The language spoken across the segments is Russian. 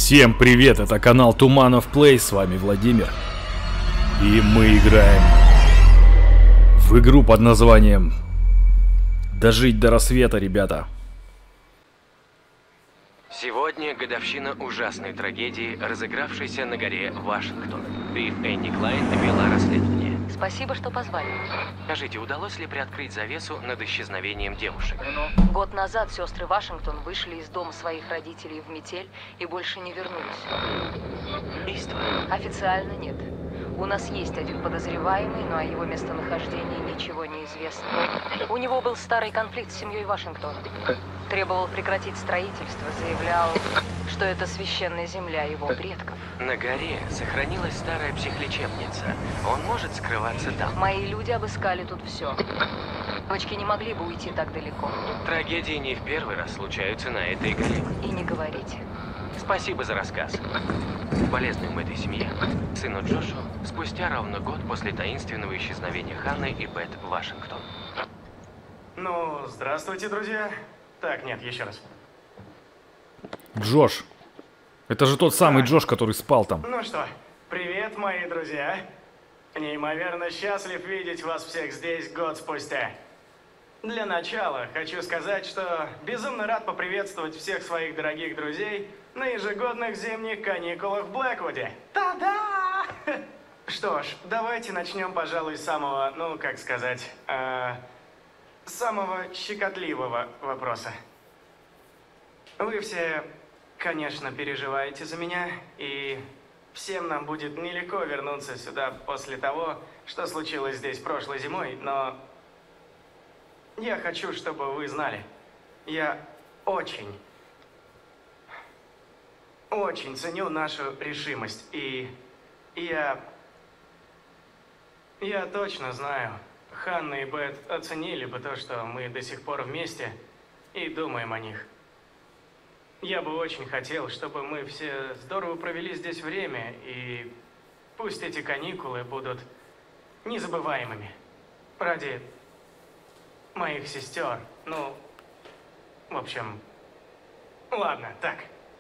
Всем привет, это канал Туманов Плей, с вами Владимир. И мы играем в игру под названием «Дожить до рассвета», ребята. Сегодня годовщина ужасной трагедии, разыгравшейся на горе Вашингтон. Ты, Энни Клайн, вела расследование. Спасибо, что позвали. Скажите, удалось ли приоткрыть завесу над исчезновением девушек? Год назад сестры Вашингтон вышли из дома своих родителей в метель и больше не вернулись. Убийство? Официально нет. У нас есть один подозреваемый, но о его местонахождении ничего не известно. У него был старый конфликт с семьей Вашингтон. Требовал прекратить строительство, заявлял, что это священная земля его предков. На горе сохранилась старая психлечебница. Он может скрываться там. Мои люди обыскали тут все. Девочки не могли бы уйти так далеко. Трагедии не в первый раз случаются на этой горе. И не говорите. Спасибо за рассказ. Полезным этой семье, сыну Джошу, спустя ровно год после таинственного исчезновения Ханны и Бет Вашингтон. Ну, здравствуйте, друзья. Так, нет, еще раз. Джош. Это же тот самый Джош, который спал там. Ну что, привет, мои друзья. Неимоверно счастлив видеть вас всех здесь год спустя. Для начала хочу сказать, что безумно рад поприветствовать всех своих дорогих друзей на ежегодных зимних каникулах в Блэквуде. Та-да! Что ж, давайте начнем, пожалуй, с самого, ну, как сказать, самого щекотливого вопроса. Вы все, конечно, переживаете за меня, и всем нам будет нелегко вернуться сюда после того, что случилось здесь прошлой зимой, но я хочу, чтобы вы знали, я очень ценю нашу решимость, и я точно знаю, Ханна и Бет оценили бы то, что мы до сих пор вместе и думаем о них. Я бы очень хотел, чтобы мы все здорово провели здесь время, и пусть эти каникулы будут незабываемыми. Ради моих сестер, ну, в общем, ладно, так.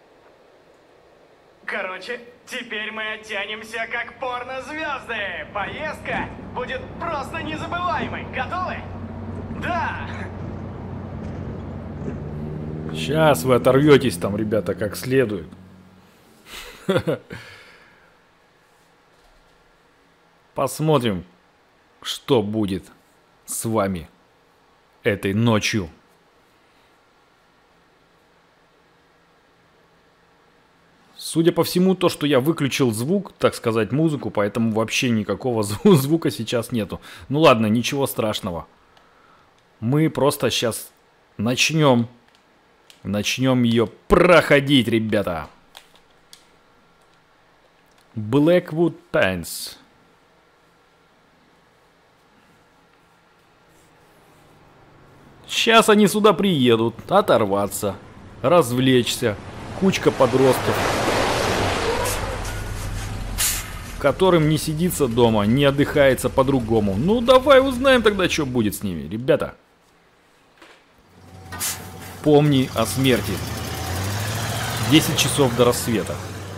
Короче, теперь мы оттянемся как порнозвезды. Поездка будет просто незабываемой. Готовы? Да! Сейчас вы оторветесь там, ребята, как следует. Посмотрим, что будет с вами этой ночью. Судя по всему, то, что я выключил звук, так сказать, музыку, поэтому вообще никакого звука сейчас нету. Ну ладно, ничего страшного. Мы просто сейчас начнем ее проходить, ребята. Blackwood Pines. Сейчас они сюда приедут, оторваться, развлечься. Кучка подростков, которым не сидится дома, не отдыхается по-другому. Ну, давай узнаем тогда, что будет с ними. Ребята, помни о смерти. 10 часов до рассвета.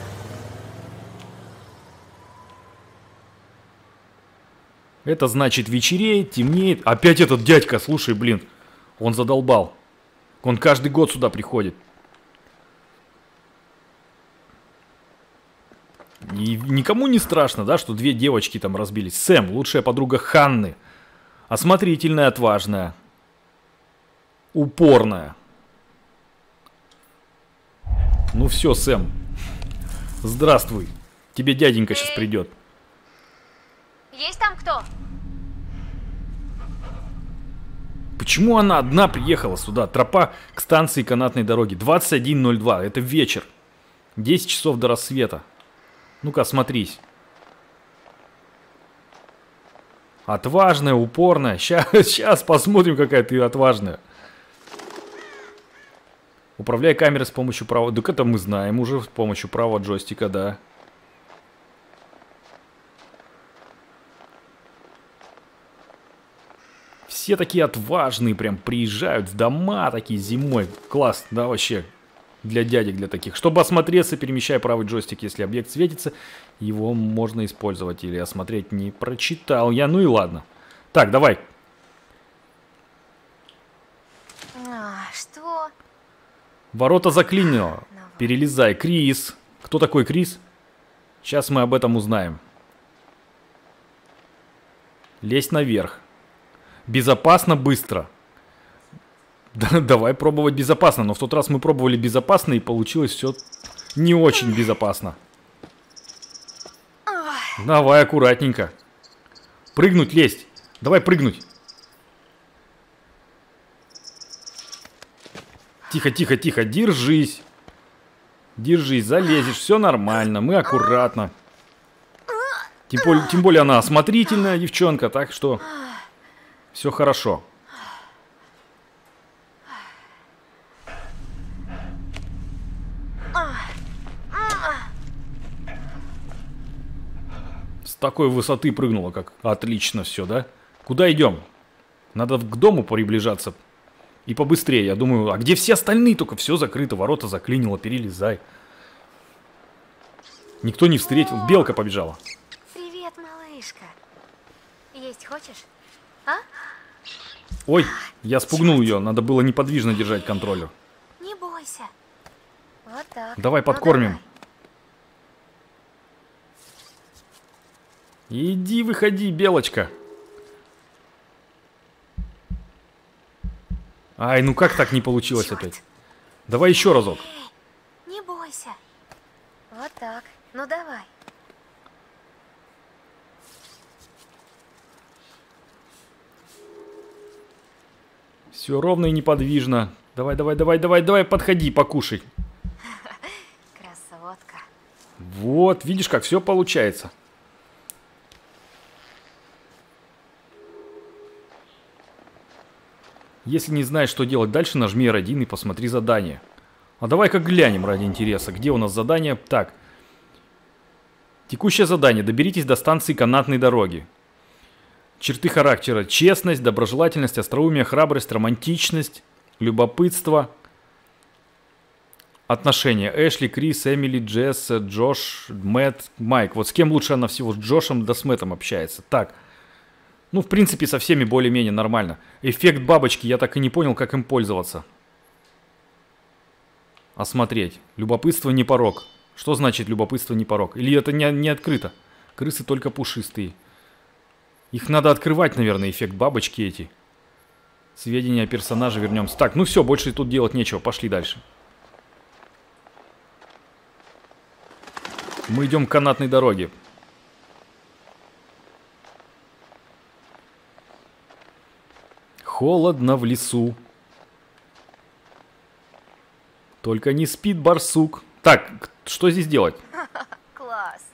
Это значит вечереет, темнеет. Опять этот дядька, слушай, блин, он задолбал. Он каждый год сюда приходит. И никому не страшно, да, что две девочки там разбились. Сэм, лучшая подруга Ханны. Осмотрительная, отважная. Упорная. Ну все, Сэм. Здравствуй. Тебе дяденька сейчас придет. Есть там кто? Почему она одна приехала сюда? Тропа к станции канатной дороги. 21:02. Это вечер. 10 часов до рассвета. Ну-ка, осмотрись. Отважная, упорная. Сейчас посмотрим, какая ты отважная. Управляй камерой с помощью правого... Так это мы знаем уже, с помощью правого джойстика, да. Все такие отважные, прям приезжают в дома такие зимой. Класс, да, вообще. Для дядек, для таких. Чтобы осмотреться, перемещая правый джойстик, если объект светится, его можно использовать. Или осмотреть не прочитал я. Ну и ладно. Так, давай. Что? Ворота заклинило. Перелезай. Крис. Кто такой Крис? Сейчас мы об этом узнаем. Лезь наверх. Безопасно, быстро. Да, давай пробовать безопасно. Но в тот раз мы пробовали безопасно, и получилось все не очень безопасно. Давай аккуратненько. Прыгнуть, лезть. Давай прыгнуть. Тихо, тихо, тихо. Держись. Держись, залезешь. Все нормально. Мы аккуратно. Тем более она осмотрительная девчонка, так что все хорошо. С такой высоты прыгнула, как отлично все, да? Куда идем? Надо к дому приближаться. И побыстрее. Я думаю, а где все остальные? Только все закрыто, ворота заклинило, перелезай. Никто не встретил. Белка побежала. Привет, малышка. Есть хочешь? А? Ой, я спугнул ее. Надо было неподвижно держать контроллер. Не бойся. Вот так. Давай подкормим. Иди, выходи, белочка. Ай, ну как так не получилось опять? Давай еще разок. Не бойся. Вот так. Ну давай. Все ровно и неподвижно. Давай, давай, давай, давай, давай, подходи, покушай. Красотка. Вот, видишь, как все получается. Если не знаешь, что делать дальше, нажми R1 и посмотри задание. А давай-ка глянем ради интереса, где у нас задание. Так. Текущее задание. Доберитесь до станции канатной дороги. Черты характера. Честность, доброжелательность, остроумие, храбрость, романтичность, любопытство. Отношения. Эшли, Крис, Эмили, Джесс, Джош, Мэтт, Майк. Вот с кем лучше она всего? С Джошем да с Мэттом общается. Так. Ну, в принципе, со всеми более-менее нормально. Эффект бабочки. Я так и не понял, как им пользоваться. Осмотреть. Любопытство не порок. Что значит любопытство не порок? Или это не открыто? Крысы только пушистые. Их надо открывать, наверное, эффект бабочки эти. Сведения о персонаже вернемся. Так, ну все, больше тут делать нечего. Пошли дальше. Мы идем к канатной дороге. Холодно в лесу. Только не спит барсук. Так, что здесь делать? Класс.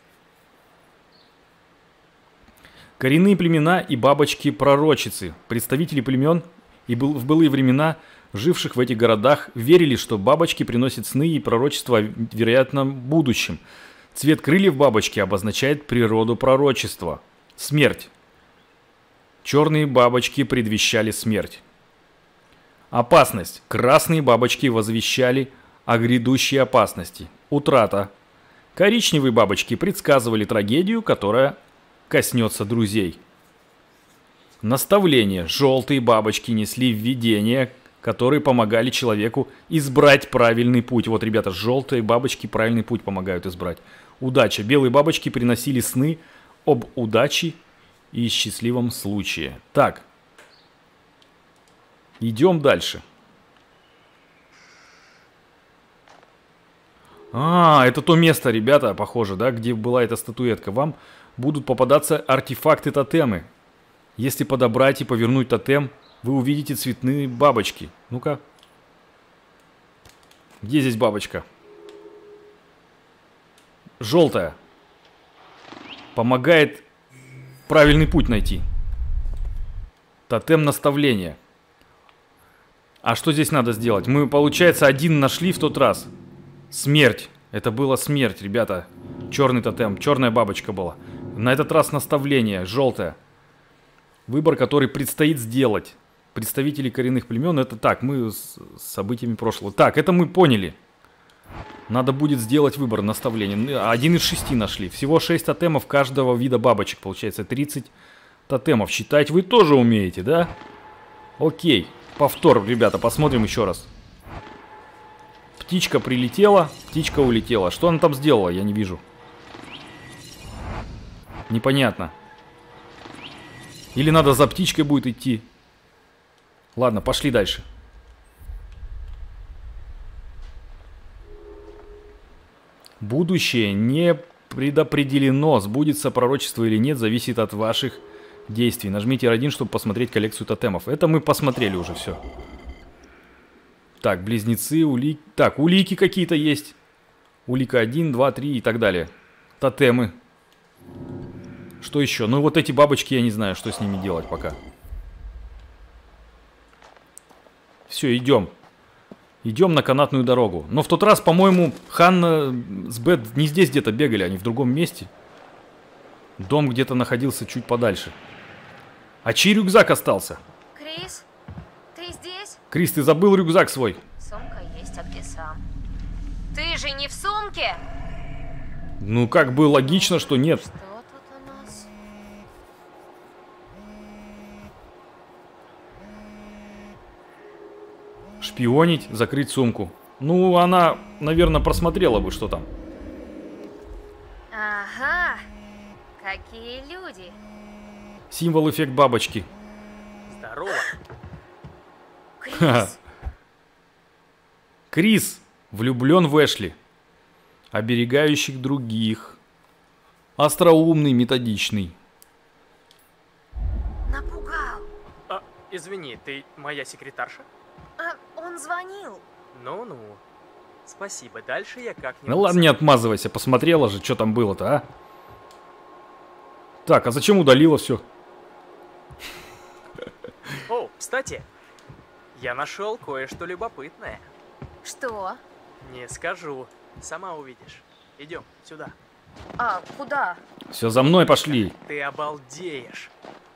Коренные племена и бабочки-пророчицы. Представители племен и в былые времена, живших в этих городах, верили, что бабочки приносят сны и пророчества о вероятном будущем. Цвет крыльев бабочки обозначает природу пророчества. Смерть. Черные бабочки предвещали смерть. Опасность. Красные бабочки возвещали о грядущей опасности. Утрата. Коричневые бабочки предсказывали трагедию, которая коснется друзей. Наставление. Желтые бабочки несли введения, которые помогали человеку избрать правильный путь. Вот, ребята, желтые бабочки правильный путь помогают избрать. Удача. Белые бабочки приносили сны об удаче и счастливом случае. Так. Идем дальше. Это то место, ребята, похоже, да, где была эта статуэтка. Вам будут попадаться артефакты-тотемы. Если подобрать и повернуть тотем, вы увидите цветные бабочки. Ну-ка. Где здесь бабочка? Желтая. Помогает правильный путь найти. Тотем наставления. А что здесь надо сделать? Мы, получается, один нашли в тот раз. Смерть. Это была смерть, ребята. Черный тотем. Черная бабочка была. На этот раз наставление. Желтое. Выбор, который предстоит сделать. Представители коренных племен. Это так, мы с событиями прошлого. Так, это мы поняли. Надо будет сделать выбор наставления. 1 из 6 нашли. Всего 6 тотемов каждого вида бабочек. Получается 30 тотемов. Считать вы тоже умеете, да? Окей. Повтор, ребята, посмотрим еще раз. Птичка прилетела, птичка улетела. Что она там сделала, я не вижу. Непонятно. Или надо за птичкой будет идти. Ладно, пошли дальше. Будущее не предопределено. Сбудется пророчество или нет, зависит от ваших действий. Нажмите R1, чтобы посмотреть коллекцию тотемов. Это мы посмотрели уже все. Так, близнецы, улики. Так, улики какие-то есть. Улика 1, 2, 3 и так далее. Тотемы. Что еще? Ну вот эти бабочки, я не знаю, что с ними делать пока. Все, идем. Идем на канатную дорогу. Но в тот раз, по-моему, Ханна с Бет не здесь где-то бегали, они в другом месте. Дом где-то находился чуть подальше. А чей рюкзак остался? Крис, ты здесь? Крис, ты забыл рюкзак свой? Сумка есть, а где сам? Ты же не в сумке? Ну, как бы логично, что нет. Что тут у нас? Шпионить, закрыть сумку. Ну, она, наверное, просмотрела бы, что там. Ага, какие люди. Символ эффект бабочки. Здорово. Крис, Крис влюблен в Эшли. Оберегающих других. Остроумный, методичный. напугал. Извини, ты моя секретарша? Он звонил. Ну-ну. Спасибо, дальше я как-нибудь... Ну ладно, не отмазывайся, посмотрела же, что там было-то, а? Так, а зачем удалила все? О, кстати, я нашел кое-что любопытное. Что? Не скажу, сама увидишь. Идем сюда. А, куда? Все, за мной пошли. Ты обалдеешь.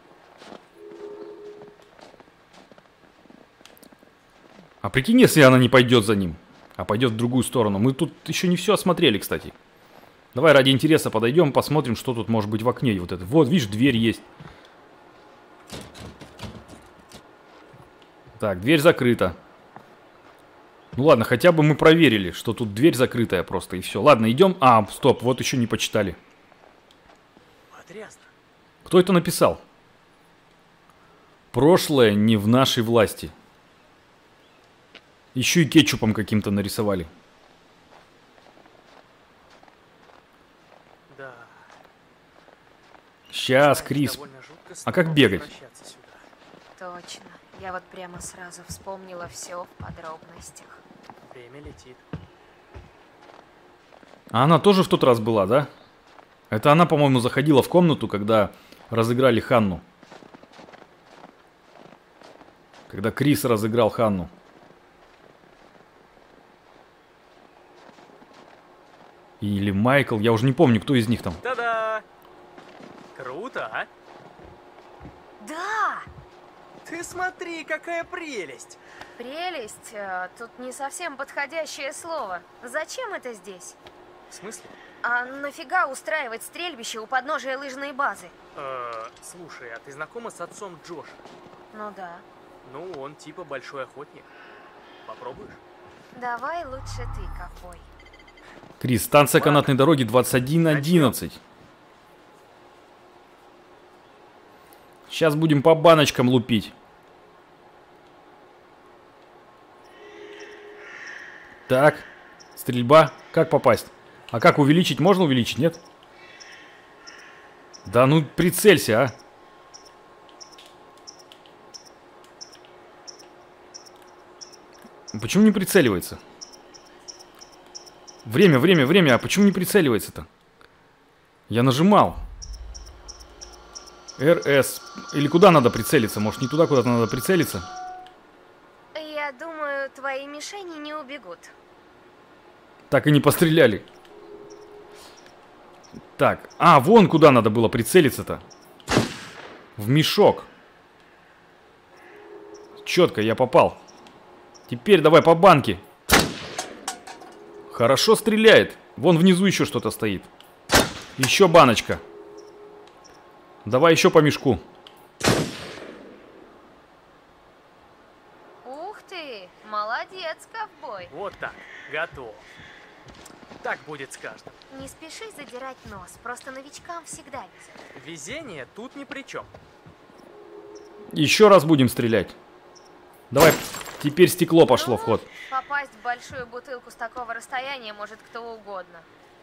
А прикинь, если она не пойдет за ним, а пойдет в другую сторону. Мы тут еще не все осмотрели, кстати. Давай ради интереса подойдем, посмотрим, что тут может быть в окне. Вот, это. Вот, видишь, дверь есть. Так, дверь закрыта. Ну ладно, хотя бы мы проверили, что тут дверь закрытая просто, и все. Ладно, идем. А, стоп, вот еще не почитали. Потрясно. Кто это написал? Прошлое не в нашей власти. Еще и кетчупом каким-то нарисовали. Да. Сейчас, Знаешь, Крис. довольно жутко А как снова бегать? возвращаться сюда. Точно. Я вот прямо сразу вспомнила все в подробностях. Время летит. А она тоже в тот раз была, да? Это она, по-моему, заходила в комнату, когда разыграли Ханну. Когда Крис разыграл Ханну. Или Майкл, я уже не помню, кто из них там. Та-да! Круто, а? Да! Ты смотри, какая прелесть! Прелесть, тут не совсем подходящее слово. Зачем это здесь? В смысле? А нафига устраивать стрельбище у подножия лыжной базы? Слушай, а ты знакома с отцом Джоша? Ну да. Ну, он типа большой охотник. Попробуешь? Давай лучше ты, ковбой. Крис, станция канатной дороги 2111. Сейчас будем по баночкам лупить. Так, стрельба. Как попасть? А как увеличить? Можно увеличить, нет? Да ну прицелься, а. Почему не прицеливается? Время, а почему не прицеливается-то? Я нажимал. РС. Или куда надо прицелиться? Может, не туда, куда-то надо прицелиться? Я думаю, твои мишени не убегут. Так и не постреляли. Так, а, вон куда надо было прицелиться-то. В мешок. Четко, я попал. Теперь давай по банке. Хорошо стреляет. Вон внизу еще что-то стоит. Еще баночка. Давай еще по мешку. Ух ты, молодец, ковбой. Вот так, готов. Так будет с каждым. Не спеши задирать нос, просто новичкам всегда везет. Везение тут ни при чем. Еще раз будем стрелять. Давай, теперь стекло пошло в ход. Попасть в большую бутылку с такого расстояния может кто угодно.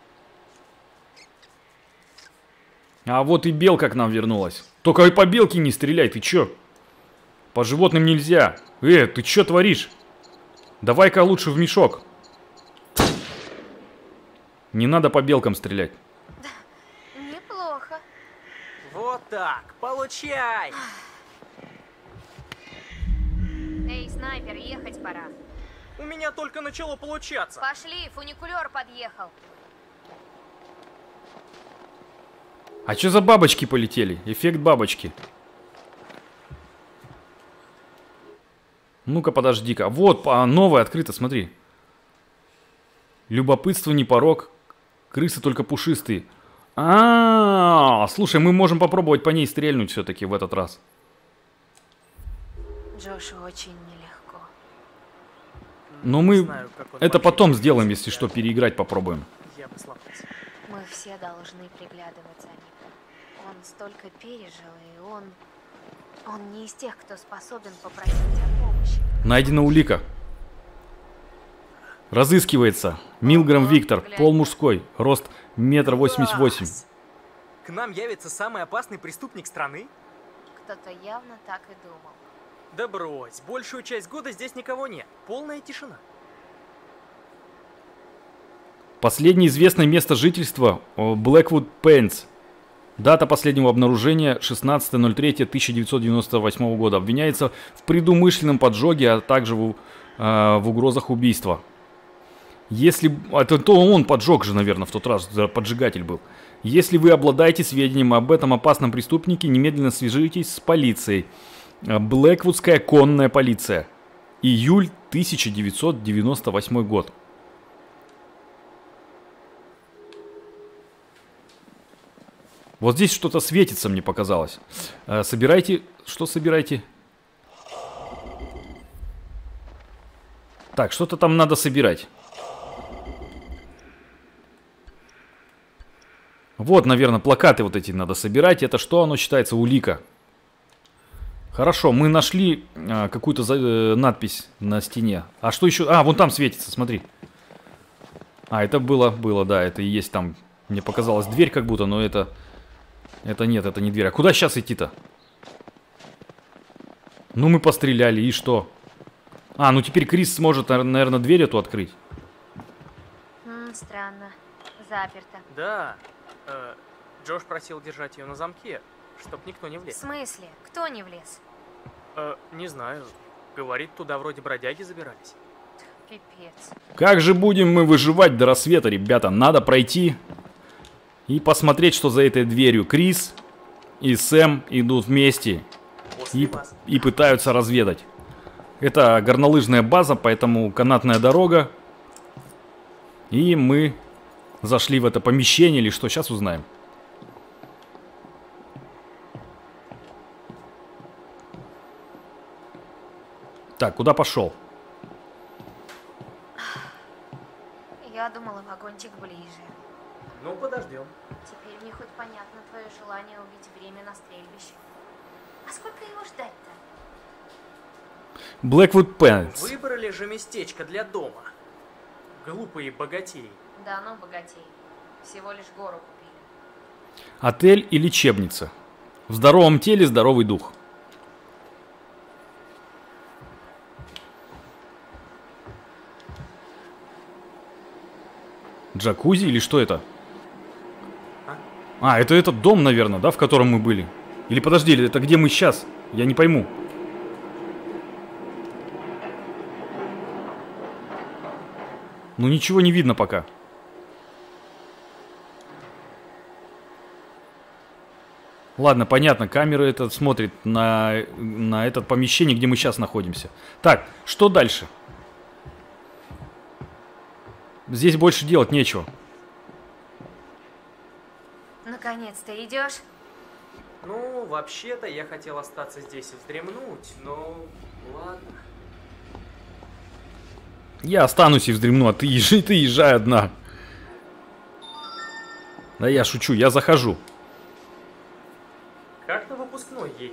А вот и белка к нам вернулась. Только и по белке не стреляй, ты чё? По животным нельзя. Ты чё творишь? Давай-ка лучше в мешок. Не надо по белкам стрелять. Неплохо. Вот так, получай! Эй, снайпер, ехать пора. У меня только начало получаться. Пошли, фуникулер подъехал. А чё за бабочки полетели? Эффект бабочки. Ну-ка, подожди-ка. Вот, новое открыто, смотри. Любопытство не порок. Крысы только пушистые. Слушай, мы можем попробовать по ней стрельнуть все-таки в этот раз. Джошу очень нелегко. Но мы знаю, как он это вообще потом чувствует сделаем, если себя. что, переиграть попробуем. Я бы сломался. Мы все должны приглядывать за ним. Он столько пережил, и он не из тех, кто способен попросить о помощи. Найдена улика. Разыскивается. Милграм Виктор, пол мужской, рост 1,88 м. Класс! К нам явится самый опасный преступник страны? Кто-то явно так и думал. Да брось, большую часть года здесь никого нет. Полная тишина. Последнее известное место жительства Блэквуд Пенс. Дата последнего обнаружения 16.03.1998 года. Обвиняется в предумышленном поджоге, а также в угрозах убийства. Если... Это то он поджег же, наверное, в тот раз, поджигатель был. Если вы обладаете сведением об этом опасном преступнике, немедленно свяжитесь с полицией. Блэквудская конная полиция. Июль 1998 год. Вот здесь что-то светится, мне показалось. Собирайте... Что собирайте? Так, что-то там надо собирать. Вот, наверное, плакаты вот эти надо собирать. Это что оно считается? Улика. Хорошо, мы нашли какую-то надпись на стене. А что еще? Вон там светится, смотри. Это было, да, это и есть там. Мне показалось дверь как будто, но это нет, это не дверь. А куда сейчас идти-то? Ну, мы постреляли, и что? Ну теперь Крис сможет, наверное, дверь эту открыть. Странно. Заперто. Да. Джош просил держать ее на замке, чтоб никто не В влез. смысле? Кто не влез? Не знаю. Говорит, туда вроде бродяги забирались. Пипец. Как же будем мы выживать до рассвета, ребята? Надо пройти и посмотреть, что за этой дверью. Крис и Сэм идут вместе и пытаются разведать. Это горнолыжная база, поэтому канатная дорога. И мы зашли в это помещение или что? Сейчас узнаем. Так, куда пошел? Я думала, вагончик ближе. Ну, подождем. Теперь мне хоть понятно твое желание убить время на стрельбище. А сколько его ждать-то? Блэквуд Пенс. Выбрали же местечко для дома. Глупые богатеи. Да ну, богатей. Всего лишь гору купили. Отель и лечебница. В здоровом теле здоровый дух. Джакузи или что это? Это этот дом, наверное, да, в котором мы были? Или подожди, это где мы сейчас? Я не пойму. Ну ничего не видно пока. Ладно, понятно, камера этот смотрит на это помещение, где мы сейчас находимся. Так, что дальше? Здесь больше делать нечего. Наконец-то идешь? Ну, вообще-то я хотел остаться здесь и вздремнуть, но ладно. Я останусь и вздремну, а ты езжай одна. Да я шучу, я захожу. Как на выпускной едешь?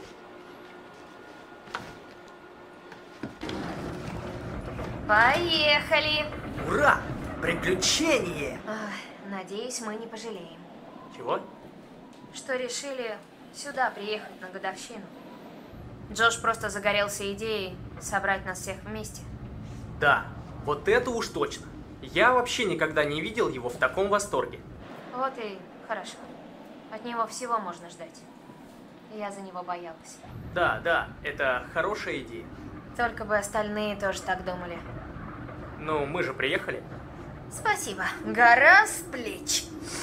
Поехали! Ура! Приключение! Надеюсь, мы не пожалеем. Чего? Что решили сюда приехать на годовщину. Джош просто загорелся идеей собрать нас всех вместе. Да, вот это уж точно. Я вообще никогда не видел его в таком восторге. Вот и хорошо. От него всего можно ждать. Я за него боялась. Да, это хорошая идея. Только бы остальные тоже так думали. Ну, мы же приехали. Спасибо. Гора с плеч.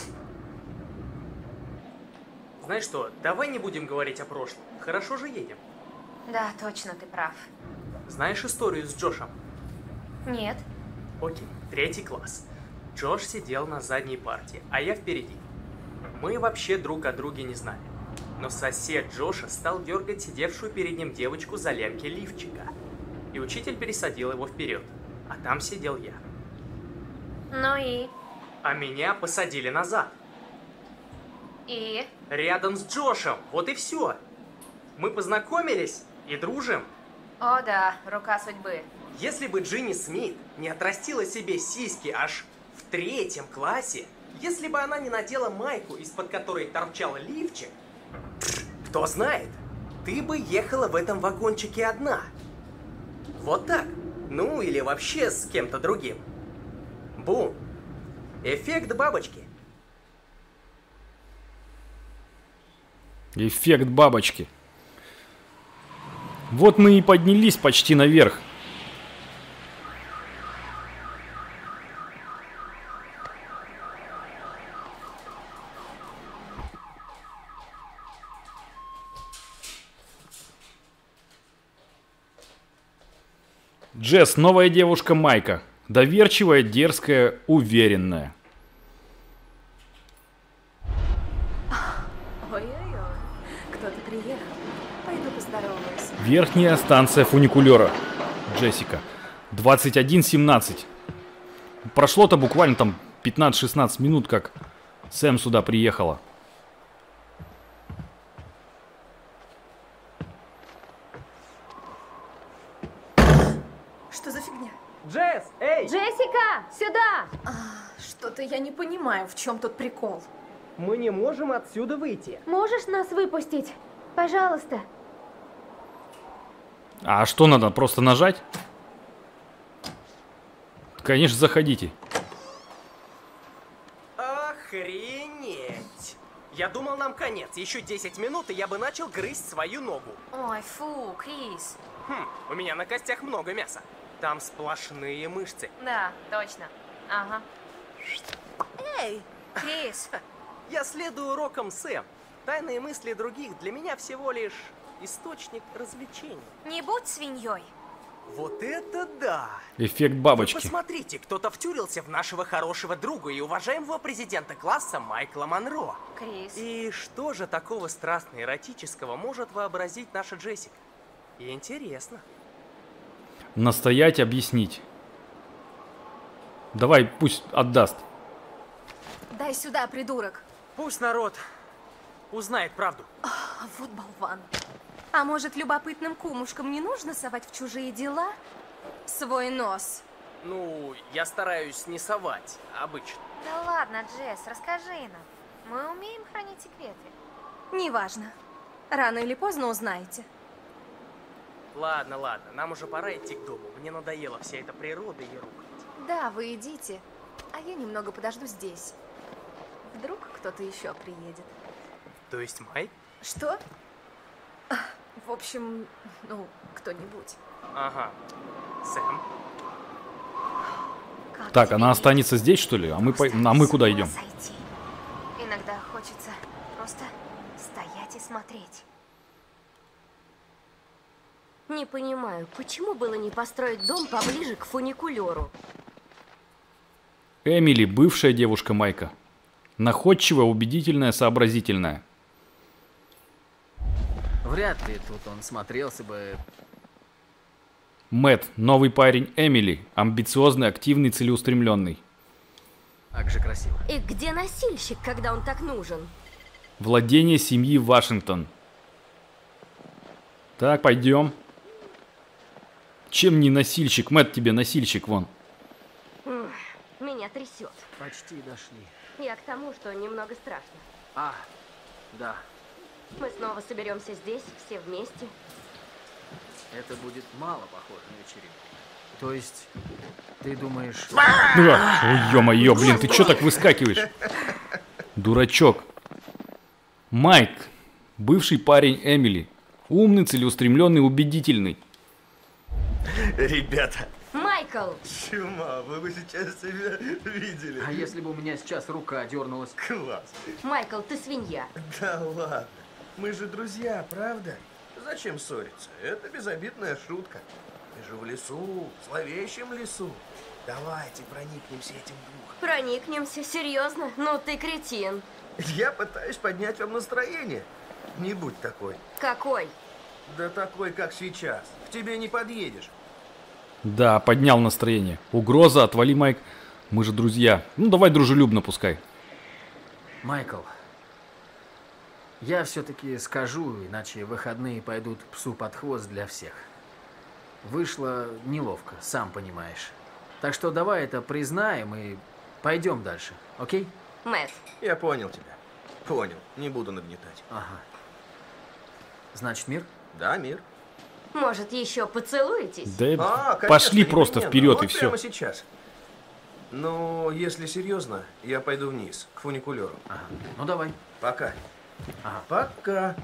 Знаешь что, давай не будем говорить о прошлом. Хорошо же едем. Да, точно, ты прав. Знаешь историю с Джошем? Нет. Окей, 3 класс. Джош сидел на задней парте, а я впереди. Мы вообще друг о друге не знали. Но сосед Джоша стал дергать сидевшую перед ним девочку за лямки лифчика. И учитель пересадил его вперед. А там сидел я. Ну и? А меня посадили назад. И? Рядом с Джошем. Вот и все. Мы познакомились и дружим. О да, рука судьбы. Если бы Джинни Смит не отрастила себе сиськи аж в 3 классе, если бы она не надела майку, из-под которой торчал лифчик, кто знает, ты бы ехала в этом вагончике одна. Вот так. Ну, или вообще с кем-то другим. Бум. Эффект бабочки. Эффект бабочки. Вот мы и поднялись почти наверх. Джесс, новая девушка Майка. Доверчивая, дерзкая, уверенная. Ой-ой-ой, кто-то приехал. Пойду поздороваюсь. Верхняя станция фуникулера. Джессика. 21:17. Прошло-то буквально там 15-16 минут, как Сэм сюда приехала. Что за фигня? Джесс, эй! Джессика, сюда! Что-то я не понимаю, в чем тут прикол. Мы не можем отсюда выйти. Можешь нас выпустить? Пожалуйста. А что надо? Просто нажать? Конечно, заходите. Охренеть! Я думал, нам конец. Еще 10 минут, и я бы начал грызть свою ногу. Ой, фу, Крис. У меня на костях много мяса. Там сплошные мышцы. Да, точно. Ага. Эй! Крис, Я следую урокам Сэм. Тайные мысли других для меня всего лишь источник развлечений. не будь свиньей. Вот это да! Эффект Вы бабочки. посмотрите, кто-то втюрился в нашего хорошего друга и уважаемого президента класса Майкла Монро. Крис. И что же такого страстно-эротического может вообразить наша Джессика? И интересно. Настоять, объяснить. Давай, пусть отдаст. Дай сюда, придурок. Пусть народ узнает правду. Вот болван. А может, любопытным кумушкам не нужно совать в чужие дела свой нос? Ну, я стараюсь не совать, обычно. Да ладно, Джесс, расскажи нам. Мы умеем хранить секреты. Неважно. Рано или поздно узнаете. Ладно, нам уже пора идти к дому. Мне надоела вся эта природа и рухлядь. Да, вы идите, а я немного подожду здесь. Вдруг кто-то еще приедет. То есть Майк? Что? В общем, ну, кто-нибудь. Ага. Сэм? Как Так, тебе она не останется здесь, что ли? А мы с куда ума идем? сойти. Иногда хочется просто стоять и смотреть. Не понимаю, почему было не построить дом поближе к фуникулеру? Эмили, бывшая девушка Майка. Находчивая, убедительная, сообразительная. Вряд ли тут он смотрелся бы... Мэтт, новый парень Эмили. Амбициозный, активный, целеустремленный. Так же красиво. И где носильщик, когда он так нужен? Владение семьи Вашингтон. Так, пойдем. Чем не носильщик? Мэтт, тебе носильщик, вон. Меня трясет. Почти дошли. Я к тому, что немного страшно. А, да. Мы снова соберемся здесь, все вместе. Это будет мало похоже на вечеринку. То есть, ты думаешь... Ой, ё-моё, блин, ты чё так выскакиваешь? Дурачок. Майк, бывший парень Эмили. Умный, целеустремленный, убедительный. Ребята, Майкл! чума, вы бы сейчас себя видели. А если бы у меня сейчас рука дернулась? Класс. Майкл, ты свинья. Да ладно, мы же друзья, правда? Зачем ссориться? Это безобидная шутка. Мы же в лесу, в зловещем лесу. Давайте проникнемся этим духом. Проникнемся, серьезно? Ну ты кретин. Я пытаюсь поднять вам настроение. Не будь такой. Какой? Да такой, как сейчас. К тебе не подъедешь. Да, поднял настроение. Угроза, отвали, Майк. Мы же друзья. Ну, давай дружелюбно пускай. Майкл, я все-таки скажу, иначе выходные пойдут псу под хвост для всех. Вышло неловко, сам понимаешь. Так что давай это признаем и пойдем дальше, окей? Мэтт. Я понял тебя. Понял. Не буду нагнетать. Ага. Значит, мир? Да, мир. Может, еще поцелуетесь? Да Конечно, пошли просто непременно. вперед Вот и все. прямо сейчас. Но если серьезно, я пойду вниз, к фуникулеру. Ага. Ну давай. Пока. Ага. Пока.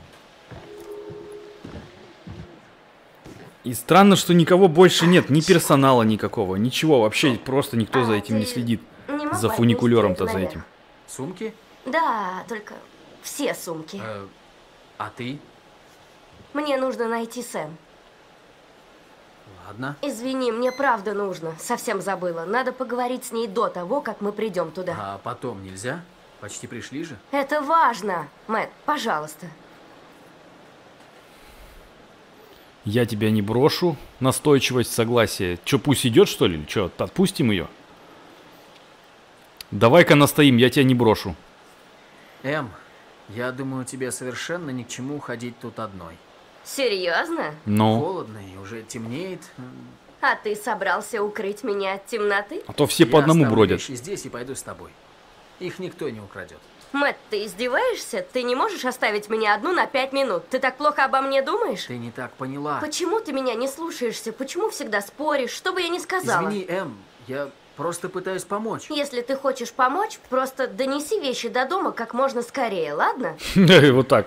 И странно, что никого больше нет, ни персонала никакого, ничего, вообще просто никто за А, этим не ты следит. не могла За фуникулером-то отнести за это этим. Сумки? Да, только все сумки. А ты? Мне нужно найти Сэм. Ладно. Извини, мне правда нужно. Совсем забыла. Надо поговорить с ней до того, как мы придем туда. А потом нельзя? Почти пришли же. Это важно. Мэтт, пожалуйста. Я тебя не брошу. Настойчивость, согласие. Че, пусть идет, что ли? Че, отпустим ее? Давай-ка настоим, я тебя не брошу. Эм, я думаю, тебе совершенно ни к чему ходить тут одной. Серьезно? Ну, Холодно и уже темнеет. А ты собрался укрыть меня от темноты? а то все по Я одному оставлю бродят. вещи здесь и пойду с тобой. Их никто не украдет. Мэтт, ты издеваешься? Ты не можешь оставить меня одну на 5 минут? Ты так плохо обо мне думаешь? Ты не так поняла. Почему ты меня не слушаешься? Почему всегда споришь? Что бы я ни сказала? Извини, Эм, я просто пытаюсь помочь. Если ты хочешь помочь, просто донеси вещи до дома как можно скорее, ладно? Вот так.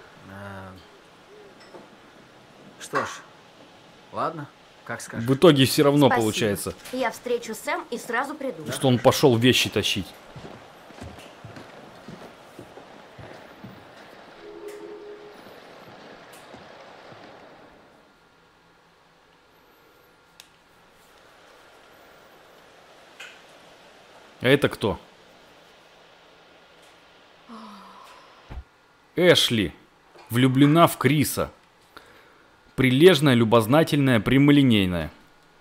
Что ж, ладно, как скажешь. В итоге все равно Спасибо. получается, Я встречу Сэм и сразу приду. что он пошел вещи тащить. А это кто? Эшли. Влюблена в Криса. Прилежная, любознательная, прямолинейная.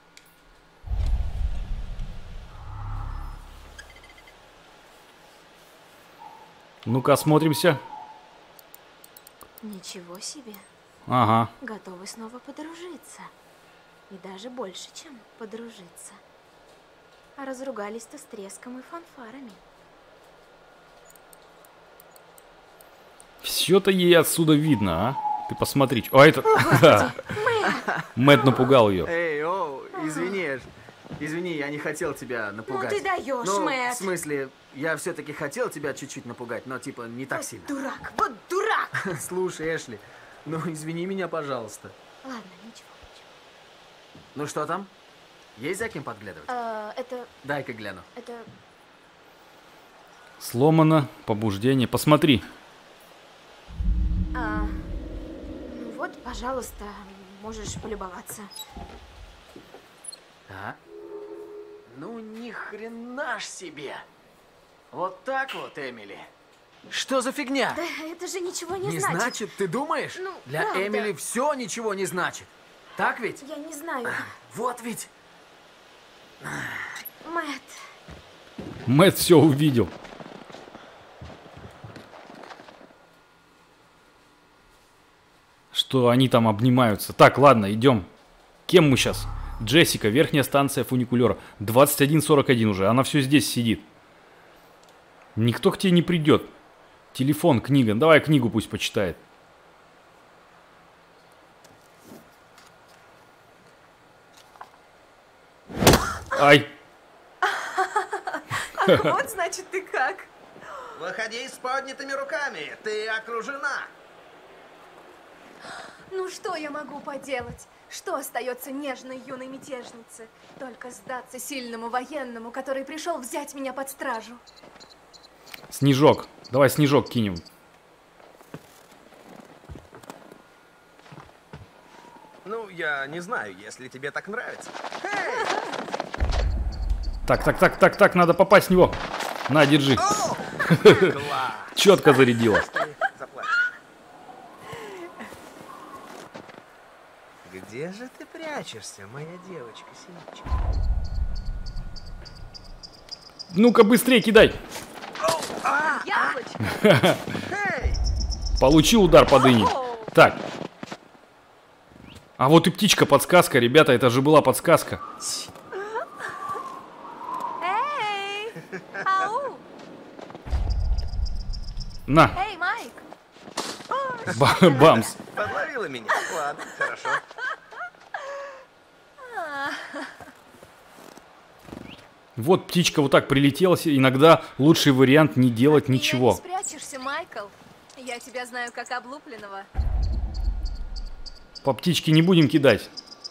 Ну-ка, осмотримся. Ничего себе. Ага. Готовы снова подружиться. И даже больше, чем подружиться. А разругались-то с треском и фанфарами. Все-то ей отсюда видно, а? Ты посмотри. А это... Мэтт напугал ее. Эй, оу, извини, я не хотел тебя напугать. Ну ты даешь, Ну, Мэтт. в смысле, я все-таки хотел тебя чуть-чуть напугать, но типа не так сильно. Дурак, вот дурак! Слушай, Эшли, ну извини меня, пожалуйста. Ладно, ничего. Ну что там? Есть за кем подглядывать? Это... Дай-ка гляну. Это... Сломано, побуждение. Посмотри. Ну вот, пожалуйста, можешь полюбоваться. Да. Ну ни хрена ж себе. Вот так вот, Эмили. Что за фигня? Да это же ничего не Не значит. значит, ты думаешь? Ну, Для правда. Эмили все ничего не значит. Так ведь? Я не знаю. Вот ведь. Мэтт, Мэтт все увидел. Что они там обнимаются. Так, ладно, идем. Кем мы сейчас? Джессика, верхняя станция фуникулера. 21:41 уже. Она все здесь сидит. Никто к тебе не придет. Телефон, книга. Давай книгу пусть почитает. Ай. вот значит ты как. Выходи с поднятыми руками, ты окружена. Ну что я могу поделать? Что остается нежной юной мятежнице? Только сдаться сильному военному, который пришел взять меня под стражу. Снежок. Давай снежок кинем. Ну, я не знаю, если тебе так нравится. Так, надо попасть в него. На, держи. Класс. Четко зарядила. Ты заплатишь. Где же ты прячешься, моя девочка-синичка? Ну-ка, быстрее кидай. Яблочко! Получил удар по дыне. Так. А вот и птичка подсказка, ребята, это же была подсказка. Эй! Ау! На, Эй, Майк! бамс. Подловила меня? Ладно, хорошо. Вот птичка вот так прилетела. Иногда лучший вариант не делать От меня ничего. не спрячешься, Майкл. Я тебя знаю как облупленного. По птичке не будем кидать.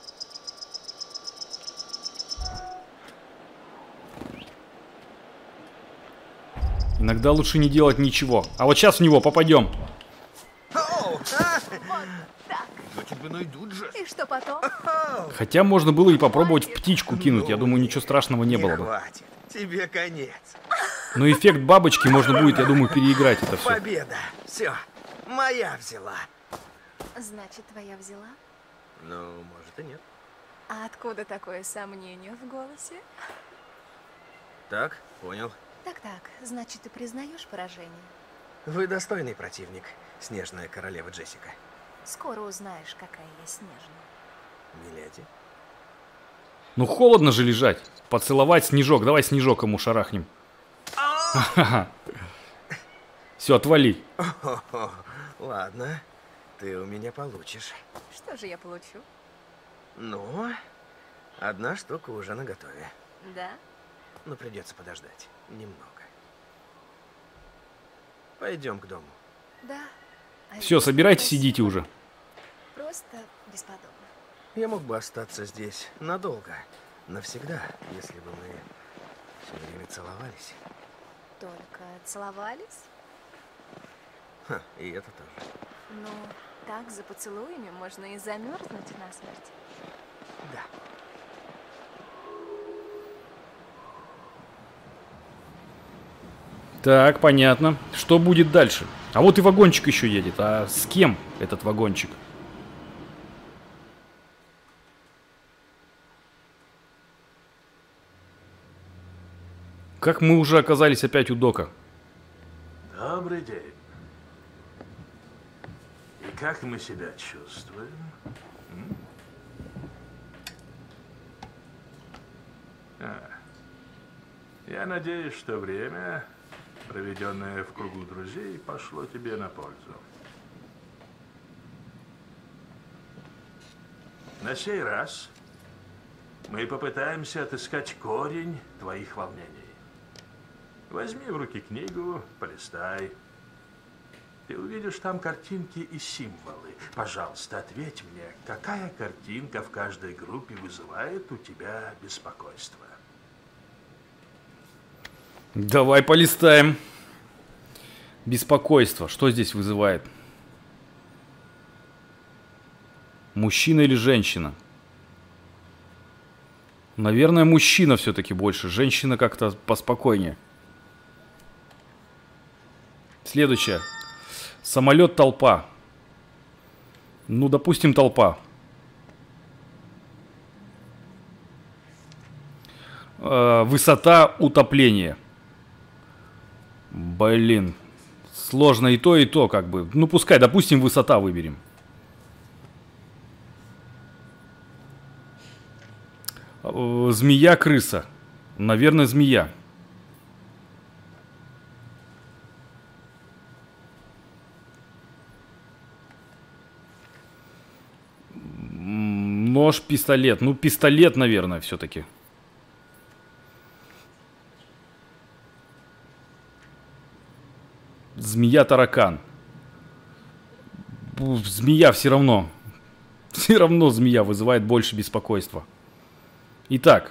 Иногда лучше не делать ничего. А вот сейчас в него попадем. Оу, а! Так, Да тебя найдут же. и что потом? Хотя можно было и попробовать в птичку кинуть. Я думаю, ничего страшного не было бы. Хватит, тебе конец. Но эффект бабочки можно будет, я думаю, переиграть это все. Победа. Все, моя взяла. Значит, твоя взяла? Ну, может и нет. А откуда такое сомнение в голосе? Так, понял. Так, значит, ты признаешь поражение? Вы достойный противник, снежная королева Джессика. Скоро узнаешь, какая я снежная. Миледи. Ну холодно же лежать. Поцеловать снежок. Давай снежок ему шарахнем. Все, отвали. О-хо-хо. Ладно, ты у меня получишь. Что же я получу? Ну, одна штука уже наготове. Да? Но придется подождать немного. Пойдем к дому. Да. А Все, если собирайтесь, красиво, сидите уже. Просто бесподобно. Я мог бы остаться здесь надолго, навсегда, если бы мы все время целовались. Только целовались? Ха, и это тоже. Ну, так за поцелуями можно и замерзнуть насмерть. Да. Так, понятно. Что будет дальше? А вот и вагончик еще едет. А с кем этот вагончик? Как мы уже оказались опять у дока? Добрый день. И как мы себя чувствуем? Я надеюсь, что время, проведенное в кругу друзей, пошло тебе на пользу. На сей раз мы попытаемся отыскать корень твоих волнений. Возьми в руки книгу, полистай. Ты увидишь там картинки и символы. Пожалуйста, ответь мне, какая картинка в каждой группе вызывает у тебя беспокойство? Давай полистаем. Беспокойство. Что здесь вызывает? Мужчина или женщина? Наверное, мужчина все-таки больше. Женщина как-то поспокойнее. Следующее. Самолет толпа. Ну, допустим, толпа. Высота утопления. Блин. Сложно и то, как бы. Ну, пускай, допустим, высота выберем. Змея-крыса. Наверное, змея. Нож-пистолет. Ну, пистолет, наверное, все-таки. Змея-таракан. Змея все равно. Все равно змея вызывает больше беспокойства. Итак.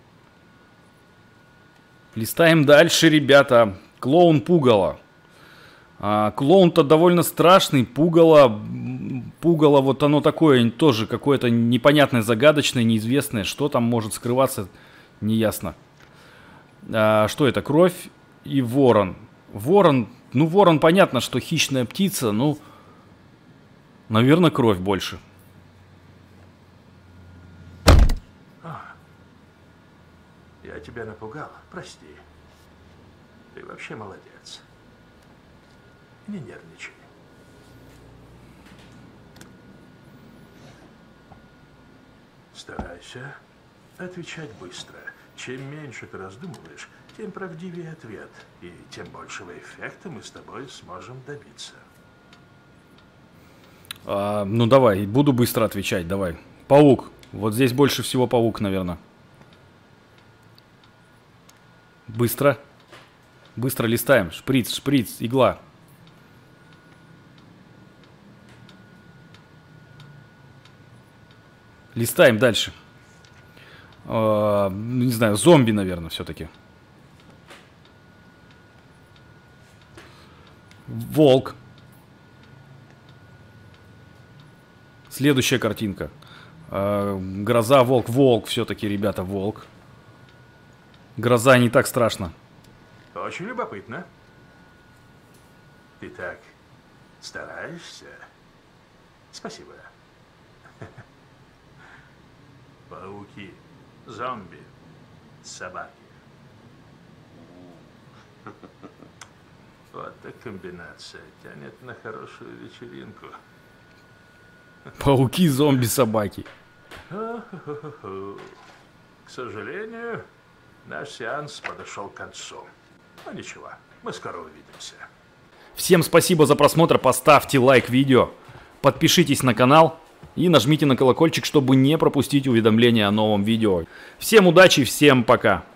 Листаем дальше, ребята. Клоун-пугало. Клоун-то довольно страшный. Пугало вот оно такое тоже какое-то непонятное, загадочное, неизвестное. Что там может скрываться, неясно. Что это? Кровь и ворон. Ворон, ну ворон понятно, что хищная птица, ну, наверное, кровь больше. Я тебя напугал, прости. Ты вообще молодец. Не нервничай. Старайся отвечать быстро. Чем меньше ты раздумываешь, тем правдивее ответ. И тем большего эффекта мы с тобой сможем добиться. Ну давай, буду быстро отвечать, давай. Паук. Вот здесь больше всего паук, наверное. Быстро. Быстро листаем. Шприц, шприц, игла. Листаем дальше. Не знаю, зомби, наверное, все-таки. Волк. Следующая картинка. Гроза, волк. Волк все-таки, ребята, волк. Гроза не так страшно. Очень любопытно. Ты так стараешься. Спасибо. Пауки, зомби, собаки. Вот так комбинация тянет на хорошую вечеринку. Пауки, зомби, собаки. К сожалению, наш сеанс подошел к концу. Но ничего, мы скоро увидимся. Всем спасибо за просмотр, поставьте лайк видео, подпишитесь на канал и нажмите на колокольчик, чтобы не пропустить уведомления о новом видео. Всем удачи, всем пока!